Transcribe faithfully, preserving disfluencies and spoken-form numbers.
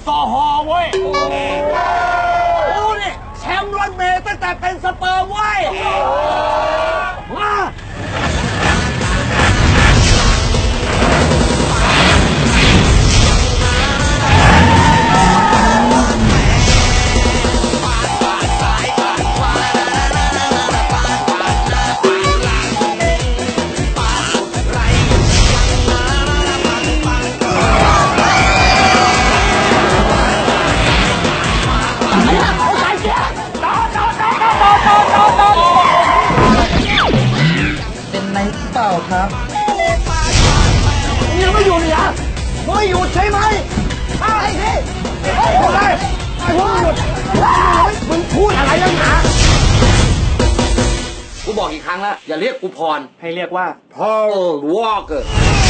ซอฮอเว้ยกูนี่แชมป์รถเมล์ตั้งแต่เป็นสเปิร์มเว้ยมาเปล่าครับยังไม่อยู่เลยอ่ะไม่หยุดใช่ไหมไอ้ที่ไอ้คนไรไอ้พวกหยุดมึงพูดอะไรยังหากูบอกอีกครั้งแล้วอย่าเรียกกูพรให้เรียกว่า Paul Walker